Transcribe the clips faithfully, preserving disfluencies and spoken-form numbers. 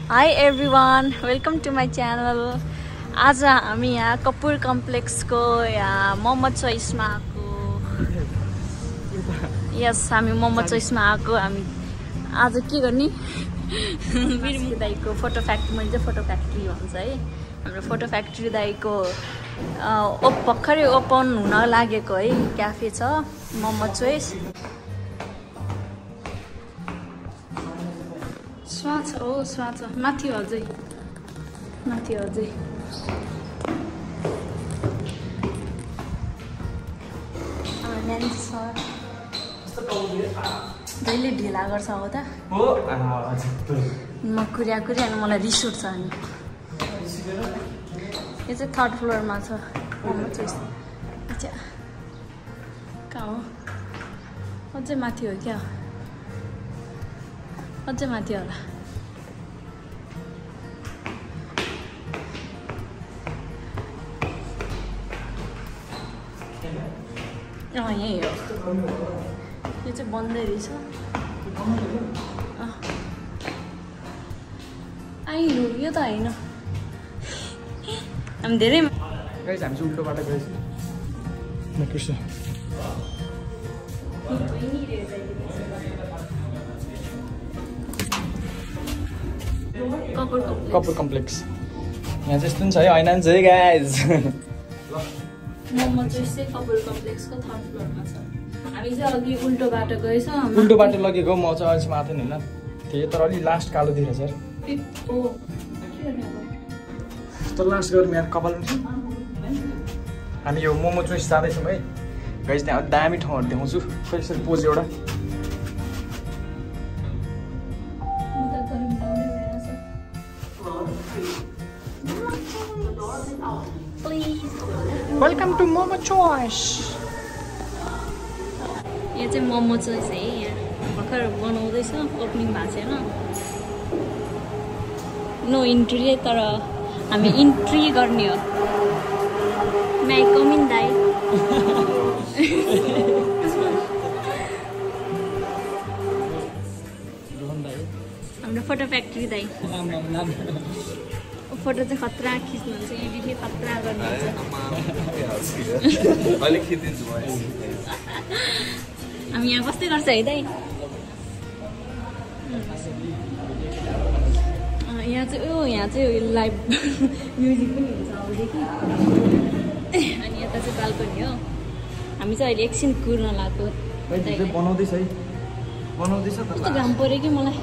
Hi everyone, welcome to my channel. आज हामी यहाँ कपुर कम्प्लेक्स को यहाँ मोमो चोइस मा आको यस हामी मोमो चोइस मा आको हामी आज के गर्ने बिरमु दाइको फोटो फ्याक्ट्री मैले फोटो फ्याक्ट्री भन्छ है हाम्रो फोटो फ्याक्ट्री दाइको ओ भर्खरै ओपन हुन लागेको है क्याफे छ मोमो चोइस स्वाच ओ स्वाच माथि अझै माथि अझै न्यानी सर जहिले ढिला गर्छ हो त हो म कुर्या कुर्या अनि मलाई रिस उठ्छ अनि यो चाहिँ थर्ड फ्लोरमा छ मोमो चोइस अच्छा कहाँ हो अझै माथि हो क्या अझै माथि होला अँ यही हो यो चाहिँ बन्दै रहेछ आइनु यो त होइन हामी धेरै गाइस हामी चाहिँ उल्टो बाटो गएछ म कृष्ण कपुर कम्प्लेक्स यहाँ चाहिँ यस्तो नि छ है होइन नि गाइस मोमो चाहिँ कपुर कम्प्लेक्सको थर्ड फ्लोरमा छ हामी चाहिँ अघि उल्टो बाटो गएछ उल्टो बाटो लगेको म चाहिँ अहिलेसम्म आएको थिएन होइन त्यही तर अलि लास्ट कालो देखिरहेछ सर त लास्ट गरौँ यहाँ कपाल हामी यो मोमो चोइस जाँदैछौँ है गाइस त्यहाँ दामी ठाउँहरू देखाउँछु खै यसरी पोज एउटा वेलकम टु मोमो चोइस यो चाहिँ मोमो चोइस है यहाँ भर्खर बनाउँदैछ ओपनिङ भएको छैन नो इन्ट्री तर हामी इन्ट्री गर्ने हो माइ कमिङ दाइ हाम्रो फोटो फ्याक्ट्री दाइ फोटो चाहिँ खतरा खिच्नुहुन्छ एडिटले खतरा गर्नुहुन्छ हामी यहाँ बस्दै गर्छ है दाइ यहाँ चाहिँ ओ यहाँ चाहिँ लाइभ म्युजिक पनि हुन्छ अबदेखि अनि यता चाहिँ बाल्कनी हो हामी चाहिँ अहिले एकछिन कुर्न लाग्यो बनाउँदैछ है बनाउँदैछ कस्तो घाम पऱ्यो कि मलाई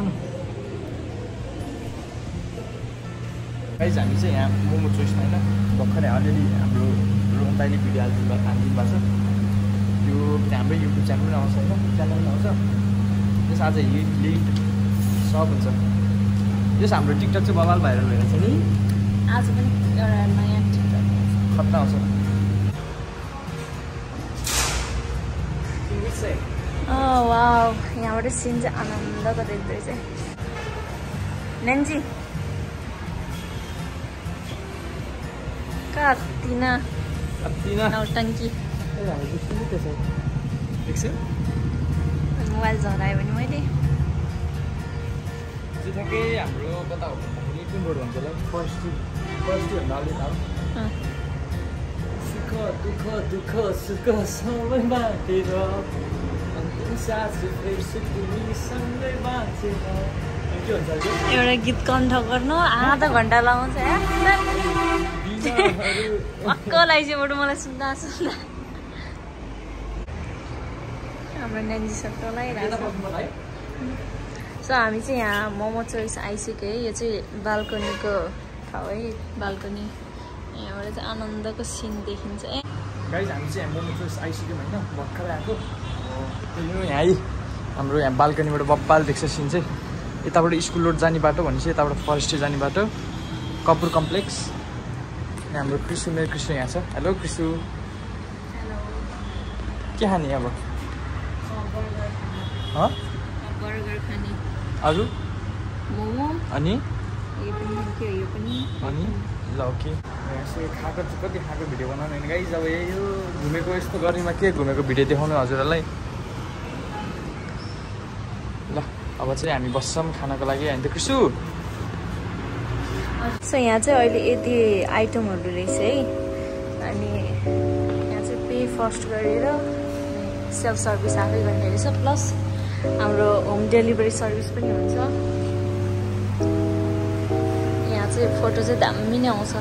गाइस हामी चाहिँ यहाँ मोमो चोइस होइन भर्खरै अलिअलि हाम्रो रोहन दाइले भिडियो हालिदिनु हालिदिनु भएको छ त्यो हाम्रो युट्युब च्यानल पनि आउँछ होइन च्यानल पनि आउँछ त्यस आज हिट लिट सब हुन्छ त्यस हाम्रो टिकटक चाहिँ बवाल भाइरल भइरहेको छ नि आज पनि एउटा नयाँ टिकटक खतरा आउँछ वाउ यहाँबाट सिन चाहिँ आनन्दको देख्दै चाहिँ नेन्जी कतिना कतिना नौटङ्की मोबाइल झरायो भने मैले ठ्याक्कै हाम्रो कता हो कुन रोड भन्छ होला फर्स्ट फर्स्ट भन्दा अलिक अब सुख दुःख दुःख सुख सबै बाँटेर अन्तिम सास फेरि तिमीसँगै बाँचेर के भन्छ एउटा गीत कण्ठ गर्नु आधा घन्टा लाउँछ अक्क लाग्छ बरु मलाई सुन्दा सुन्दा हाम्रो नानी सब लगाइरहेको सो हामी चाहिँ यहाँ मोमो चोइस आइसक्यो है यो चाहिँ बाल्कनीको ठाउँ है बाल्कनी यहाँबाट चाहिँ आनन्दको सिन देखिन्छ ए गाइस हामी चाहिँ मोमो चोइस आइसक्यौँ होइन भर्खरै आएको त्यही यहाँ है हाम्रो यहाँ बाल्कनीबाट बब्बाल देख्छ सिन चाहिँ यताबाट स्कुल रोड जाने बाटो भनेपछि यताबाट फरेस्टै जाने बाटो कपुर कम्प्लेक्स हाम्रो कृष्ण मेरो कृष्ण यहाँ छ हेलो कृष्ण के खाने अब बर्गर खाने अरू मोमो अनि यो पनि के हो यो पनि अनि ल ओके यसो खाएको कति खाएको भिडियो बनाउनु होइन गाइस अब यो घुमेको यस्तो गर्नेमा के घुमेको भिडियो देखाउनु हजुरहरूलाई ल अब चाहिँ हामी बस्छौँ खानको लागि होइन त कृषु सो यहाँ चाहिँ अहिले यति आइटमहरू रहेछ है अनि यहाँ चाहिँ पे फर्स्ट गरेर सेल्फ सर्भिस आफै गर्ने रहेछ प्लस हाम्रो होम डेलिभरी सर्भिस पनि हुन्छ यहाँ चाहिँ फोटो चाहिँ दामी नै आउँछ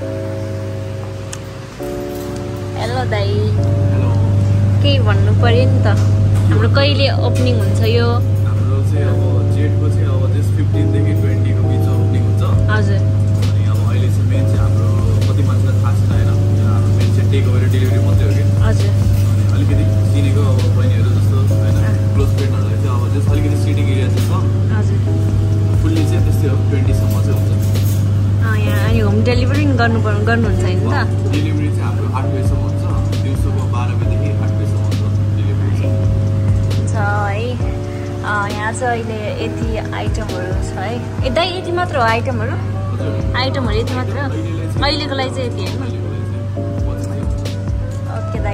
हेलो दाइ केही भन्नु पर्यो नि त हाम्रो कहिले ओपनिङ हुन्छ यो हाम्रो चाहिँ अब जेठको चाहिँ अब जस्ट फिफ्टिन देखि ट्वेन्टी को बिचमा ओपनिङ हुन्छ हजुर अनि अब अहिले चाहिँ मेन चाहिँ हाम्रो कति मान्छेलाई थाहा छैन होइन हाम्रो मेन चाहिँ टेक ओभर डेलिभरी मात्रै हो कि हजुर अनि अलिकति चिनेको अब बहिनीहरू जस्तो होइन क्लोज फ्रेन्डहरूलाई चाहिँ अब जस्ट अलिकति सिटिङ एरिया चाहिँ छ हजुर फुल्ली चाहिँ त्यस्तै हो ट्वेन्टीसम्म चाहिँ हुन्छ यहाँ अनि होम डेलिभरी गर्नु गर्नुहुन्छ होइन त डेलिभरी चाहिँ हाम्रो आठ बजीसम्म हुन्छ दिउँसोको बाह्र बजीदेखि आठ बजीसम्म हुन्छ डेलिभरी चाहिँ छ है यहाँ चाहिँ अहिले यति आइटमहरू छ है ए दाइ यति मात्र हो आइटमहरू आइटमहरू यति मात्र अहिलेको लागि चाहिँ यति होइन ओके दाइ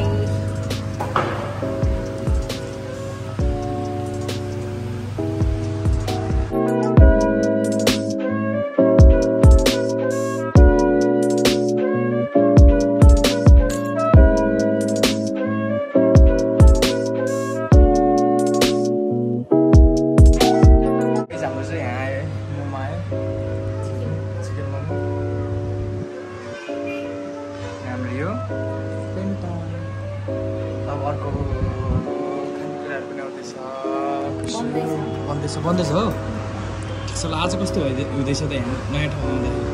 बन्दैछ बन्दैछ हो त्यसो आज कस्तो हुँदैछ त यहाँ नयाँ ठाउँमा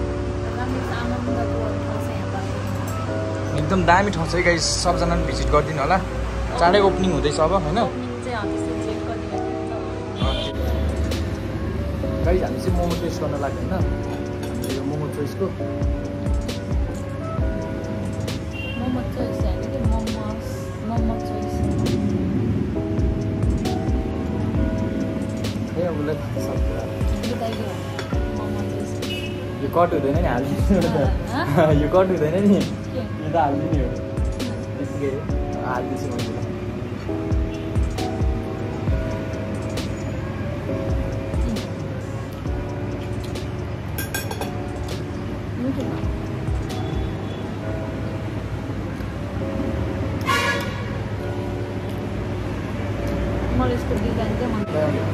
आउँदाखेरि एकदम दामी ठाउँ छ है गाइस सबजना भिजिट गरिदिनु होला चाँडै ओपनिङ हुँदैछ अब होइन गाइस हामी चाहिँ मोमो टेस्ट गर्न लाग्यो होइन यो मोमो चोइसको मोमो चोइस होइन कि मोमो मोमो चोइस उसलाई यो कट हुँदैन नि हालिदिनु यो कट हुँदैन नि यो त हालिदिने हो त्यतिकै हालिदिन्छु म मलाई यसको डिजाइन चाहिँ मन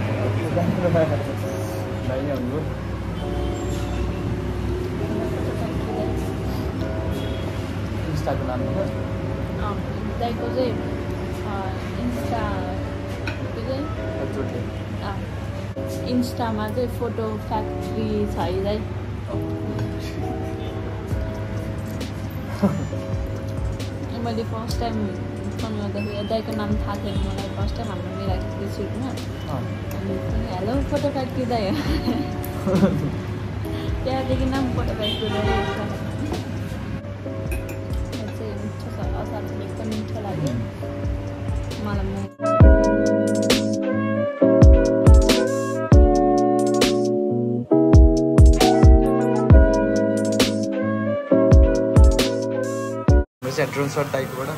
इन्स्टाको नाम हो दाइको चाहिँ इन्स्टा के चाहिँ इन्स्टामा चाहिँ फोटो फ्याक्ट्री छ है दाइ मैले फर्स्ट टाइम फोन गर्दाखेरि दाइको नाम थाहा थिएन मलाई फर्स्ट टाइम हाम्रो मिलाएको थियो सिटमा अनि हेलो फोटो फ्याक्ट्री दाइ त्यहाँदेखि नाम फोटो फ्याक्ट्री दाइ चाहिँ मिठो छ अचार एकदम मिठो लाग्यो मलाई ड्रोन सर्ट टाइपबाट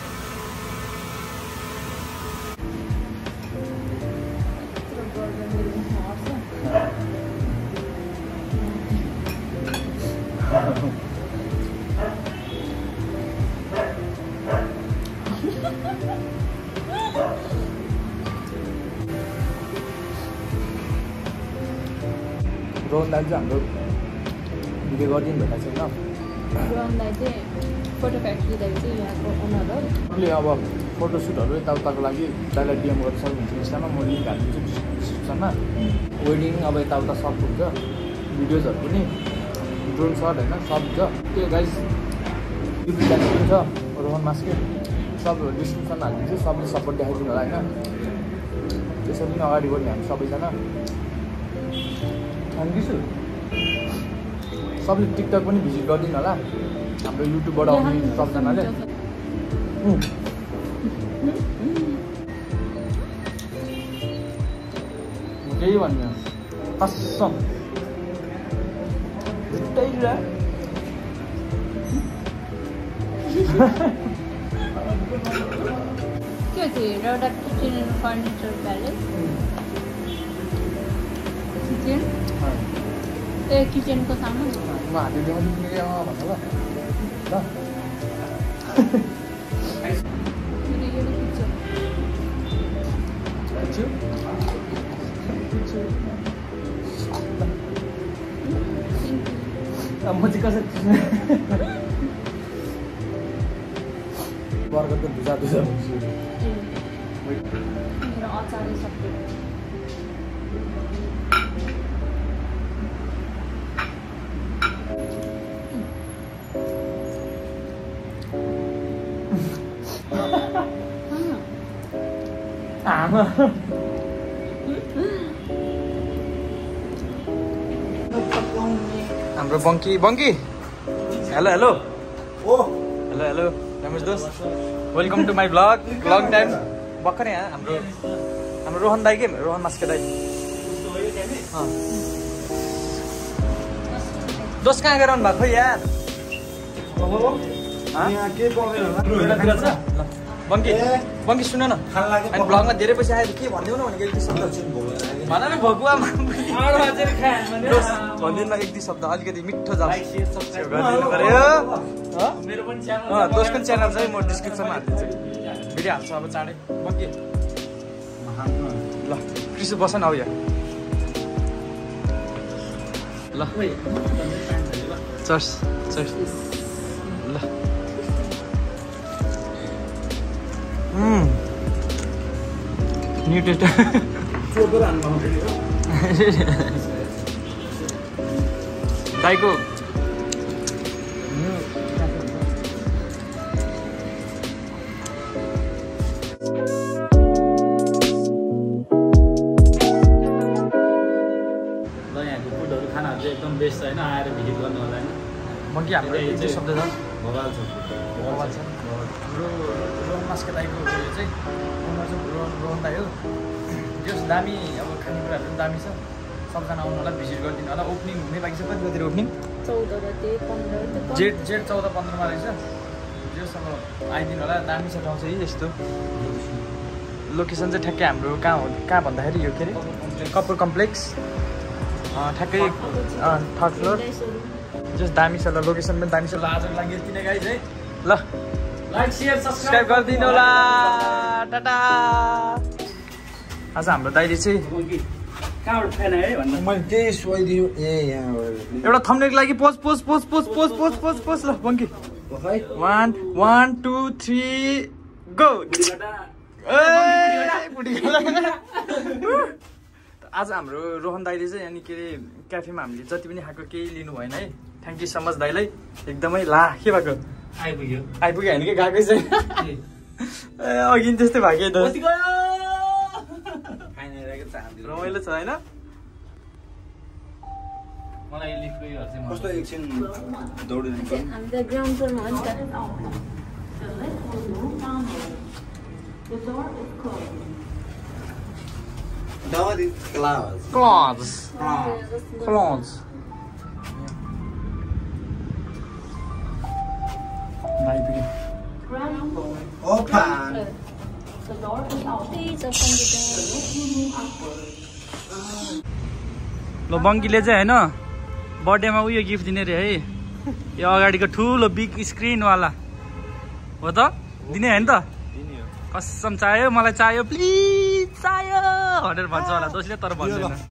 रोहन दाजु हाम्रो भिडियो गरिदिनु भएको छैन रोहन दाइ चाहिँ फोटो फ्याक्ट्री दाइ चाहिँ यहाँको ओनर हो मैले अब फोटोसुटहरू यताउताको लागि दाइलाई डिएम गर्नु सक्नुहुन्छ इन्स्टामा म लिङ्क हालिदिन्छु डिस्क्रिप्सनमा वेडिङ अब यताउता सब हुन्छ भिडियोजहरू पनि ड्रोन सर्ट होइन सब हुन्छ त्यो गाइस युट्युब च्यानल पनि छ रोहन मास्के सब डिस्क्रिप्सनमा हालिदिन्छु सबले सपोर्ट देखाइदिनु होला होइन त्यसरी नै अगाडि बढ्ने हामी सबैजना थ्याङ्क यू सबले टिकटक पनि भिजिट गरिदिनु होला हाम्रो युट्युबबाट आउने सबजनाले केही भन्नु कसम के थियो एउटा kitchen and furniture palace kitchen ए किचनको सामान म हातले ल्याउँछु तिमीले अँ भन्नु ल ल म चाहिँ कसरी बर्गर त धुजा धुजा हुन्छु मेरो अचारै सक्यो आमा हाम्रो बङ्की बङ्की हेलो हेलो ओ हेलो हेलो रमेश दोस्त welcome to my blog long time भर्खरै यहाँ हाम्रो हाम्रो रोहन दाई के रोहन मास्के दाई दोस्त कहाँ गएर आउनु भएको खोइ यार बङ्की बङ्की सुन न अनि ब्लगमा धेरै पैसा आयो के भनिदेऊ न भनेको एक दुई शब्द भन न भगुवा भनिदिनु न एक दुई शब्द अलिकति मिठो जाओस् गरिदिनु पर्यो दोस्तको च्यानल चाहिँ म डिस्क्रिप्सनमा हालिदिन्छु भिडियो हाल्छु अब चाँडै बङ्की ल कृषि बस न आऊ यहाँ ल चर्स चर्स ल न्युट्रिट दाइको खानाहरू चाहिँ एकदम बेस्ट होइन आएर भिजिट गर्नु होला होइन बङ्की हाम्रो एक दुई शब्द छ भगवान् छ भगवान् छ हाम्रो रोहन मास्के दाइको उयो चाहिँ उनीहरू चाहिँ रोहन रोहन दाइ हो जस दामी अब खानेकुराहरू पनि दामी छ सबजना आउनु होला भिजिट गरिदिनु होला ओपनिङ हुने बाँकी छ कति कति ओपनिङ चौध गते पन्ध्र जेठ जेठ चौध पन्ध्रमा रहेछ जस अब आइदिनु होला दामी छ ठाउँ चाहिँ यस्तो लोकेसन चाहिँ ठ्याक्कै हाम्रो कहाँ हो कहाँ भन्दाखेरि यो के अरे कपुर कम्प्लेक्स ठ्याक्कै थर्ड फ्लोर जस दामी छ ल लोकेसन पनि दामी छ ल आजको लागि यति नै गाइज है ल लाइक शेयर सब्सक्राइब गरिदिनु होला टाटा आज हाम्रो दाइले चाहिँ कहाँबाट फेन है भन्नु मैले त्यही सोधिदियो ए यहाँ एउटा थम्बनेलको लागि pose pose pose pose pose pose pose pose ल बङ्की one one two three go आज हाम्रो रोहन दाइले चाहिँ अनि के अरे क्याफेमा हामीले जति पनि खाएको केही लिनु भएन है थ्याङ्क यू सो मच दाइलाई एकदमै ला के भएको आइपुग्यो आइपुग्यो होइन कि गएकै चाहिँ ए अघि त्यस्तै भएको त रमाइलो छ होइन मलाई लिफ्टको योहरू चाहिँ कस्तो एकछिन दौडिनु पर्यो हामी त ग्राउन्ड फ्लोरमा हो नि त दावादी क्लास क्लज क्लज आइपुग्यो ओपन ल बङ्कीले चाहिँ होइन बर्थडेमा उयो गिफ्ट दिने रे है यो अगाडिको ठुलो बिग स्क्रिनवाला हो त दिने होइन त कसम चाहियो मलाई चाहियो प्लिज चाहियो भनेर भन्छ होला दोस्रो तर भन्दैन